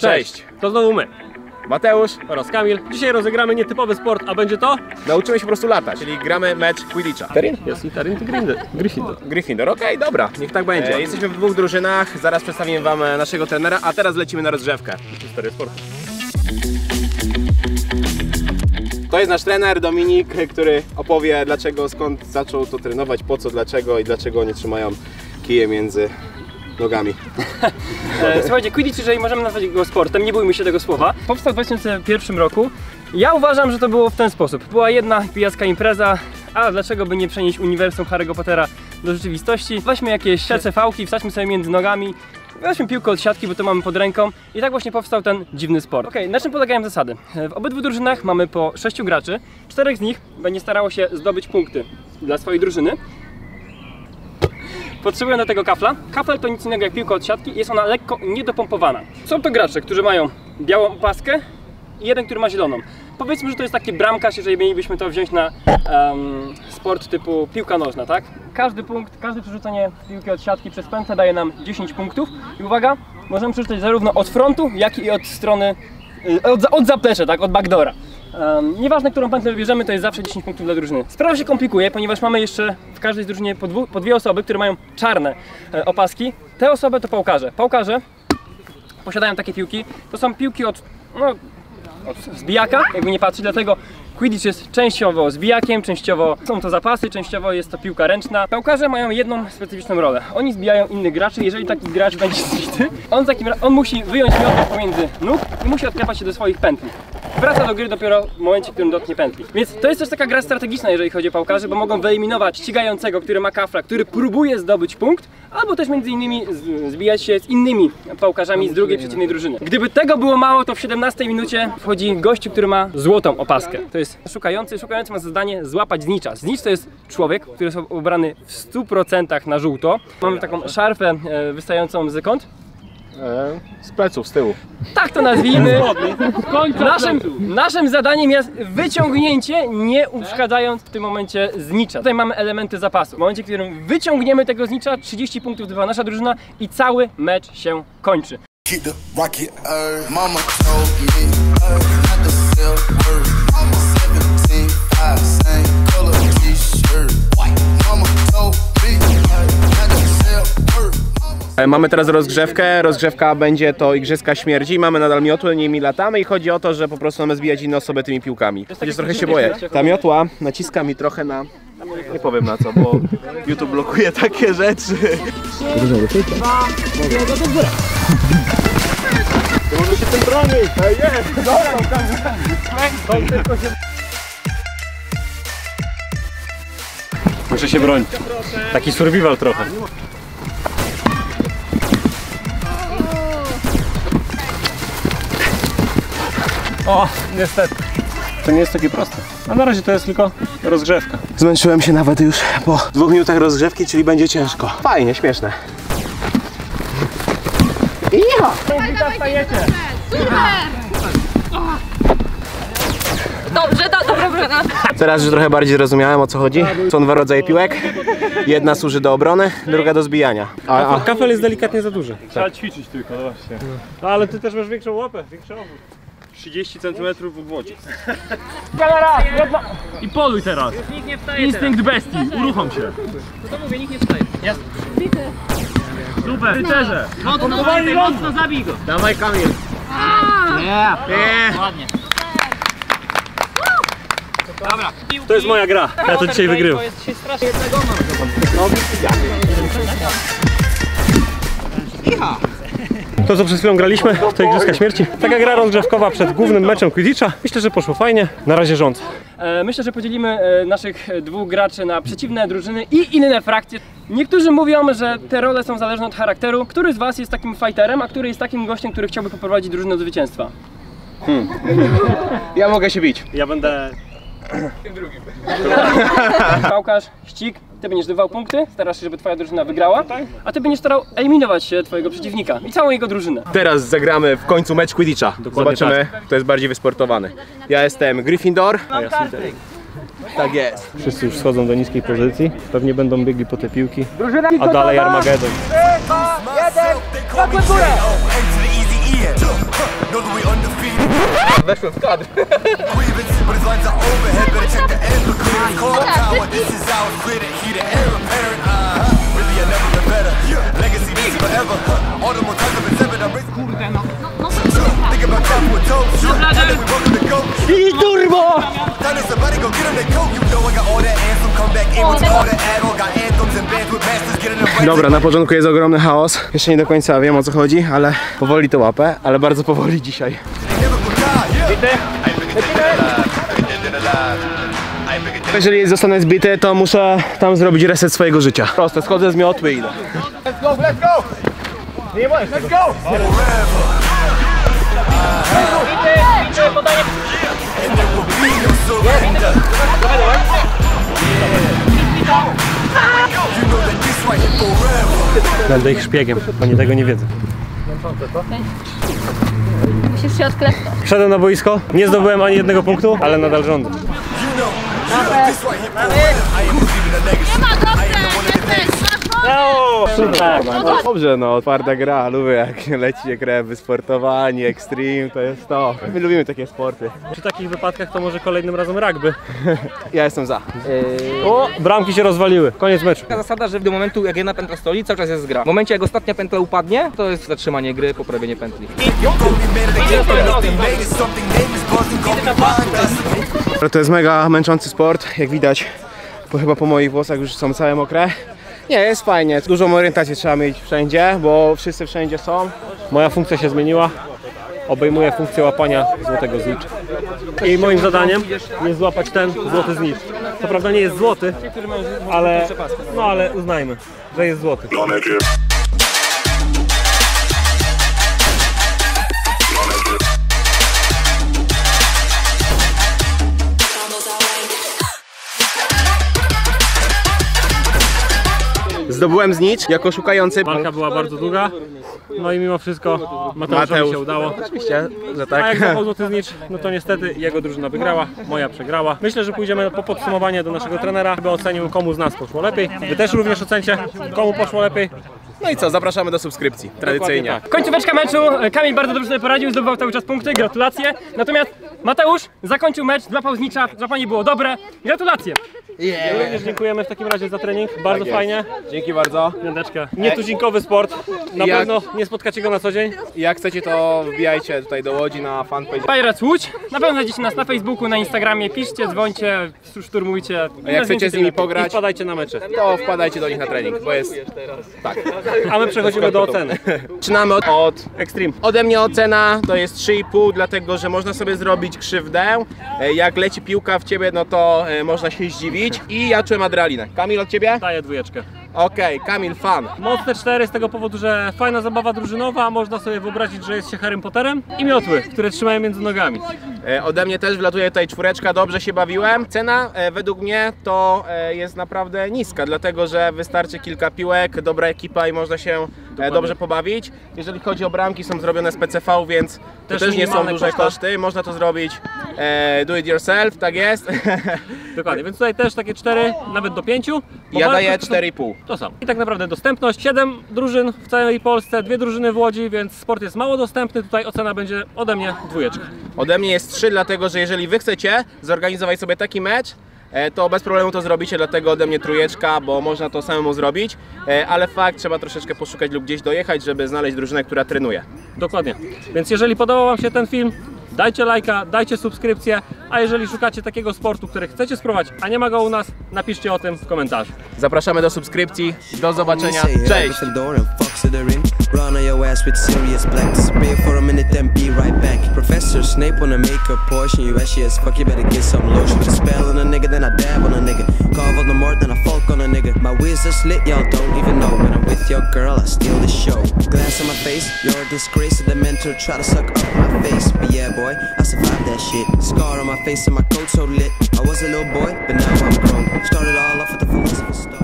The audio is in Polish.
Cześć! To znowu my, Mateusz oraz Kamil. Dzisiaj rozegramy nietypowy sport, a będzie to? Nauczymy się po prostu latać, czyli gramy mecz Quidditcha. Terin? Jest i Terin, Gryffindor. Gryffindor, okej, dobra, niech tak będzie. Jesteśmy w dwóch drużynach, zaraz przedstawimy wam naszego trenera, a teraz lecimy na rozgrzewkę. Historia sportu. To jest nasz trener Dominik, który opowie dlaczego, skąd zaczął to trenować, po co, dlaczego i dlaczego nie trzymają kije między nogami. Słuchajcie, Quidditch, jeżeli możemy nazwać go sportem, nie bójmy się tego słowa, powstał w 2001 roku. Ja uważam, że to było w ten sposób. Była jedna pijacka impreza, a dlaczego by nie przenieść uniwersum Harry'ego Pottera do rzeczywistości? Weźmy jakieś CV-ki, wsadźmy sobie między nogami, weźmy piłkę od siatki, bo to mamy pod ręką i tak właśnie powstał ten dziwny sport. Okej, na czym polegają zasady? W obydwu drużynach mamy po 6 graczy, 4 z nich będzie starało się zdobyć punkty dla swojej drużyny. Potrzebują do tego kafla. Kafel to nic innego jak piłka od siatki i jest ona lekko niedopompowana. Są to gracze, którzy mają białą opaskę i jeden, który ma zieloną. Powiedzmy, że to jest taki bramkarz, jeżeli mielibyśmy to wziąć na sport typu piłka nożna, tak? Każdy punkt, każde przerzucenie piłki od siatki przez pętlę daje nam 10 punktów. I uwaga, możemy przerzucać zarówno od frontu, jak i od strony, od zaplecza, tak? Od backdoora. Nieważne, którą pętlę wybierzemy, to jest zawsze 10 punktów dla drużyny. Sprawa się komplikuje, ponieważ mamy jeszcze w każdej z drużynie po dwie osoby, które mają czarne opaski. Te osoby to pałkarze. Pałkarze posiadają takie piłki. To są piłki od zbijaka, jakby nie patrzeć, dlatego Quidditch jest częściowo zbijakiem, częściowo są to zapasy, częściowo jest to piłka ręczna. Piłkarze mają jedną specyficzną rolę. Oni zbijają innych graczy, jeżeli taki gracz będzie zbity, on musi wyjąć miotę pomiędzy nóg i musi odklepać się do swoich pętli. Wraca do gry dopiero w momencie, w którym dotknie pętli. Więc to jest też taka gra strategiczna, jeżeli chodzi o piłkarzy, bo mogą wyeliminować ścigającego, który ma kafla, który próbuje zdobyć punkt, albo też między innymi zbijać się z innymi piłkarzami z drugiej przeciwnej drużyny. Gdyby tego było mało, to w 17 minucie wchodzi gościu, który ma złotą opaskę. To jest szukający ma zadanie złapać znicza. Znicz to jest człowiek, który jest ubrany w 100% na żółto. Mamy taką szarfę wystającą z kąt. Z pleców, z tyłu. Tak to nazwijmy. Naszym zadaniem jest wyciągnięcie, nie uszkadzając w tym momencie znicza. Tutaj mamy elementy zapasu. W momencie, w którym wyciągniemy tego znicza, 30 punktów zdobywa nasza drużyna i cały mecz się kończy. Mamy teraz rozgrzewkę, rozgrzewka będzie to Igrzyska Śmierci, mamy nadal miotły, nimi latamy i chodzi o to, że po prostu mamy zbijać inne osoby tymi piłkami. Chociaż trochę się boję. Ta miotła naciska mi trochę na... Nie powiem na co, bo YouTube blokuje takie rzeczy. To może się tym broni! Jest! Dobra, Muszę się bronić. Taki survival trochę. O, niestety. To nie jest takie proste. A na razie to jest tylko rozgrzewka. Zmęczyłem się nawet już po 2 minutach rozgrzewki, czyli będzie ciężko. Fajnie, śmieszne. Ja! Dobrze. Teraz już trochę bardziej zrozumiałem, o co chodzi. Są dwa rodzaje piłek. Jedna służy do obrony, druga do zbijania. Kafel jest delikatnie za duży. Trzeba ćwiczyć tylko, no właśnie. No, ale ty też masz większą łapę, większy obwód. 30 cm w obwodzie. I poluj teraz. Nikt nie wstaje. Instynkt bestii, uruchom się. To mówię, nikt nie wstaje. Jest. Super, rycerze. Mocno zabij go. Dawaj, Kamil. Ładnie. Dobra. To jest moja gra. Ja to dzisiaj wygrywam. To jest dzisiaj strasznie. To co przed chwilą graliśmy, to Igrzyska Śmierci. Taka gra rozgrzewkowa przed głównym meczem Quidditcha. Myślę, że poszło fajnie. Na razie rząd. Myślę, że podzielimy naszych dwóch graczy na przeciwne drużyny i inne frakcje. Niektórzy mówią, że te role są zależne od charakteru. Który z was jest takim fighterem, a który jest takim gościem, który chciałby poprowadzić drużynę do zwycięstwa? Ja mogę się bić. Ja będę... Pałkarz, ścig, ty będziesz zdobywał punkty, starasz się, żeby twoja drużyna wygrała, a ty będziesz starał eliminować twojego przeciwnika i całą jego drużynę. Teraz zagramy w końcu mecz Quidditcha. Zobaczymy, kto jest bardziej wysportowany. Ja jestem Gryffindor. A ja Slytherin. Tak jest. Wszyscy już schodzą do niskiej pozycji. Pewnie będą biegli po te piłki. A dalej Armagedon. 3, 2, 1, skakły w górę! Know that we undefeated. Weszłem w kadr. Grievance, but his lines are overhead. Better check the end, but clear as cold tower. This is ours, clear the heat, the air apparent. Really, I never been better. Legacy is forever. All the more times I've been seven, I'm rich. Think about top with toes. And then we welcome the goat. Done it, somebody go get him that coat. You know I got all that anthem, come back in with all that add on. Got anthems and bands with masters, getting them right. Dobra, na początku jest ogromny chaos. Jeszcze nie do końca wiem, o co chodzi, ale powoli to łapę, ale bardzo powoli dzisiaj. Jeżeli zostanę zbity, to muszę tam zrobić reset swojego życia. Proste, schodzę z miotły i idę. Let's go, let's go. Nie możesz, let's go. Będę ich szpiegiem, oni tego nie wiedzą. Musisz się odklepać. Wszedłem na boisko, nie zdobyłem ani jednego punktu, ale nadal rządzę. Nie ma dobrze, jesteś! Dobrze, no, twarda gra, lubię jak leci krew, wysportowanie, extreme, to jest to. My lubimy takie sporty. Przy takich wypadkach to może kolejnym razem rugby. Ja jestem za. O, bramki się rozwaliły, koniec meczu. Taka zasada, że do momentu jak jedna pętla stoi, cały czas jest gra. W momencie jak ostatnia pętla upadnie, to jest zatrzymanie gry, poprawienie pętli. To jest mega męczący sport, jak widać, chyba po moich włosach już są całe mokre. Nie, jest fajnie, dużą orientację trzeba mieć wszędzie, bo wszyscy wszędzie są. Moja funkcja się zmieniła, obejmuję funkcję łapania złotego znicza. I moim zadaniem jest złapać ten złoty znicz. Co prawda nie jest złoty, ale uznajmy, że jest złoty. Zdobyłem znicz jako szukający. Walka była bardzo długa, no i mimo wszystko Mateuszowi się udało. Oczywiście, że A tak. jak złapał złoty znicz, no to niestety jego drużyna wygrała, moja przegrała. Myślę, że pójdziemy po podsumowanie do naszego trenera, by ocenił, komu z nas poszło lepiej. Wy też również ocencie, komu poszło lepiej. No i co, zapraszamy do subskrypcji, tradycyjnie. Tak. Końcóweczka meczu, Kamil bardzo dobrze sobie poradził, zdobywał cały czas punkty, gratulacje. Natomiast Mateusz zakończył mecz, złapał znicza, złapanie było dobre, gratulacje. Również dziękujemy w takim razie za trening, bardzo Tak fajnie. Dzięki bardzo. Piąteczka. Nietuzinkowy sport, na Jak- pewno nie spotkacie go na co dzień. Jak chcecie, to wbijajcie tutaj do Łodzi na fanpage. Pirates Łódź, na pewno znajdziecie nas na Facebooku, na Instagramie, piszcie, dzwońcie, szturmujcie. A jak chcecie z nimi I pograć, wpadajcie na mecze. to wpadajcie do nich na trening, bo jest tak. A my przechodzimy do oceny. Zaczynamy od Extreme. Ode mnie ocena to jest 3,5, dlatego że można sobie zrobić krzywdę. Jak leci piłka w ciebie, no to można się zdziwić. I ja czułem adrenalinę. Kamil, od ciebie? Daję 2. Okej, Kamil, fan. Mocne 4 z tego powodu, że fajna zabawa drużynowa, można sobie wyobrazić, że jest się Harrym Potterem. I miotły, które trzymają między nogami. Ode mnie też wlatuje tutaj 4, dobrze się bawiłem. Cena według mnie to jest naprawdę niska, dlatego że wystarczy kilka piłek, dobra ekipa i można się dobrze pobawić. Jeżeli chodzi o bramki, są zrobione z PCV, więc to też nie są minimalne duże koszty. Można to zrobić do it yourself, tak jest. Dokładnie, więc tutaj też takie 4, nawet do 5. Ja daję 4,5. To samo. I tak naprawdę dostępność. 7 drużyn w całej Polsce, 2 drużyny w Łodzi, więc sport jest mało dostępny. Tutaj ocena będzie ode mnie 2. Ode mnie jest 3, dlatego że jeżeli wy chcecie zorganizować sobie taki mecz, to bez problemu to zrobicie, dlatego ode mnie 3, bo można to samemu zrobić, ale fakt, trzeba troszeczkę poszukać lub gdzieś dojechać, żeby znaleźć drużynę, która trenuje. Dokładnie. Więc jeżeli podobał wam się ten film, dajcie lajka, dajcie subskrypcję, a jeżeli szukacie takiego sportu, który chcecie spróbować, a nie ma go u nas, napiszcie o tym w komentarzu. Zapraszamy do subskrypcji, do zobaczenia, cześć! Run on your ass with serious black. Disappear for a minute, then be right back. Professor Snape wanna make a portion. You ashy as fuck, you better get some lotion. Put a spell on a nigga, then I dab on a nigga. Carve on the more, then I fuck on a nigga. My wizard's lit, y'all don't even know. When I'm with your girl, I steal the show. Glass on my face, you're a disgrace to the mentor. Try to suck up my face, but yeah, boy, I survived that shit. Scar on my face and my coat so lit. I was a little boy, but now I'm grown. Started all off with the philosopher's stone.